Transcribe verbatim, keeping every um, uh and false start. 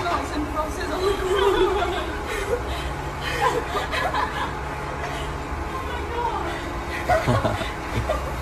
noughts and crosses on the corner. Oh my god.